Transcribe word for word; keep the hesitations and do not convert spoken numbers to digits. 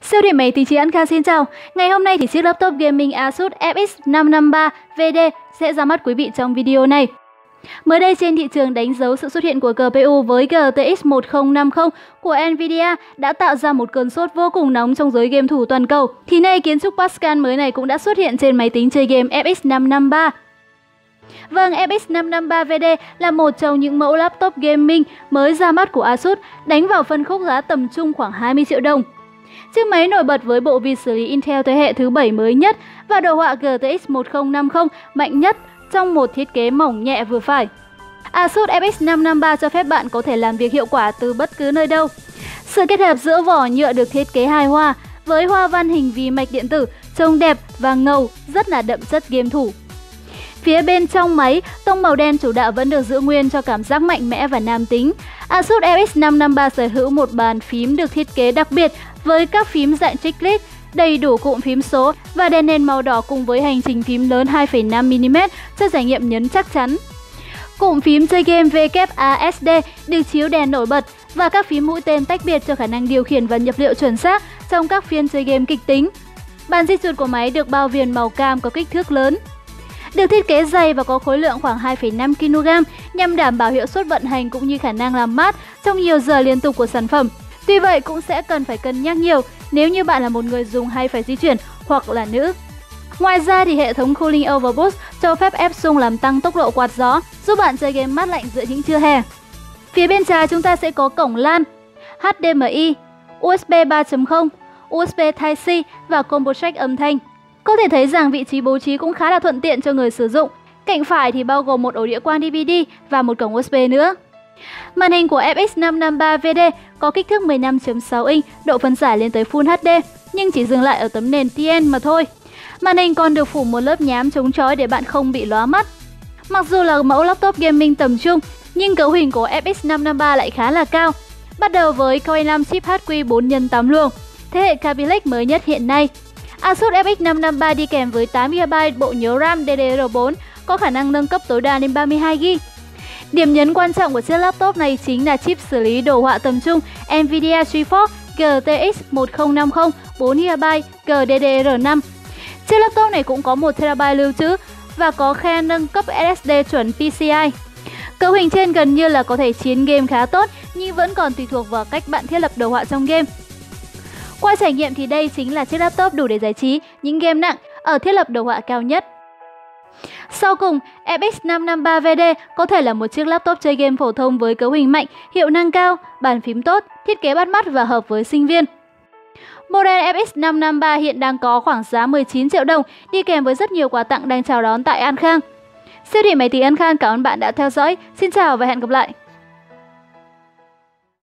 Siêu thị máy tính chính An Kha xin chào. Ngày hôm nay thì chiếc laptop gaming Asus F X năm năm ba V D sẽ ra mắt quý vị trong video này. Mới đây trên thị trường đánh dấu sự xuất hiện của giê pê u với G T X một không năm không của Nvidia đã tạo ra một cơn sốt vô cùng nóng trong giới game thủ toàn cầu. Thì nay kiến trúc Pascal mới này cũng đã xuất hiện trên máy tính chơi game F X năm năm ba. Vâng, F X năm năm ba V D là một trong những mẫu laptop gaming mới ra mắt của Asus, đánh vào phân khúc giá tầm trung khoảng hai mươi triệu đồng. Chiếc máy nổi bật với bộ vi xử lý Intel thế hệ thứ bảy mới nhất và đồ họa G T X một không năm không mạnh nhất trong một thiết kế mỏng nhẹ vừa phải. Asus F X năm năm ba cho phép bạn có thể làm việc hiệu quả từ bất cứ nơi đâu. Sự kết hợp giữa vỏ nhựa được thiết kế hài hòa với hoa văn hình vi mạch điện tử trông đẹp và ngầu, rất là đậm chất game thủ. Phía bên trong máy, tông màu đen chủ đạo vẫn được giữ nguyên cho cảm giác mạnh mẽ và nam tính. Asus F X năm năm ba sở hữu một bàn phím được thiết kế đặc biệt với các phím dạng chiclet, đầy đủ cụm phím số và đèn nền màu đỏ cùng với hành trình phím lớn hai phẩy năm mi li mét cho trải nghiệm nhấn chắc chắn. Cụm phím chơi game W A S D được chiếu đèn nổi bật và các phím mũi tên tách biệt cho khả năng điều khiển và nhập liệu chuẩn xác trong các phiên chơi game kịch tính. Bàn di chuột của máy được bao viền màu cam có kích thước lớn. Được thiết kế dày và có khối lượng khoảng hai phẩy năm ki lô gam nhằm đảm bảo hiệu suất vận hành cũng như khả năng làm mát trong nhiều giờ liên tục của sản phẩm. Tuy vậy cũng sẽ cần phải cân nhắc nhiều nếu như bạn là một người dùng hay phải di chuyển hoặc là nữ. Ngoài ra thì hệ thống Cooling Overboost cho phép ép xung làm tăng tốc độ quạt gió, giúp bạn chơi game mát lạnh giữa những trưa hè. Phía bên trái chúng ta sẽ có cổng LAN, H D M I, U S B ba chấm không, U S B Type-C và combo jack âm thanh. Có thể thấy rằng vị trí bố trí cũng khá là thuận tiện cho người sử dụng. Cạnh phải thì bao gồm một ổ đĩa quang D V D và một cổng U S B nữa. Màn hình của F X năm năm ba V D có kích thước mười lăm chấm sáu inch, độ phân giải lên tới Full H D, nhưng chỉ dừng lại ở tấm nền T N mà thôi. Màn hình còn được phủ một lớp nhám chống chói để bạn không bị lóa mắt. Mặc dù là mẫu laptop gaming tầm trung, nhưng cấu hình của F X năm năm ba lại khá là cao. Bắt đầu với Core i năm chip H Q bốn nhân tám luồng, thế hệ Kaby Lake mới nhất hiện nay. Asus F X năm năm ba đi kèm với tám gi ga bai bộ nhớ RAM D D R bốn, có khả năng nâng cấp tối đa lên ba mươi hai gi ga bai. Điểm nhấn quan trọng của chiếc laptop này chính là chip xử lý đồ họa tầm trung Nvidia GeForce G T X một không năm không bốn gi ga bai G D D R năm. Chiếc laptop này cũng có một tê ra bai lưu trữ và có khe nâng cấp S S D chuẩn P C I. Cấu hình trên gần như là có thể chiến game khá tốt, nhưng vẫn còn tùy thuộc vào cách bạn thiết lập đồ họa trong game. Qua trải nghiệm thì đây chính là chiếc laptop đủ để giải trí những game nặng ở thiết lập đồ họa cao nhất. Sau cùng, F X năm năm ba V D có thể là một chiếc laptop chơi game phổ thông với cấu hình mạnh, hiệu năng cao, bàn phím tốt, thiết kế bắt mắt và hợp với sinh viên. Model F X năm năm ba hiện đang có khoảng giá mười chín triệu đồng, đi kèm với rất nhiều quà tặng đang chào đón tại An Khang. Siêu thị máy tính An Khang cảm ơn bạn đã theo dõi. Xin chào và hẹn gặp lại!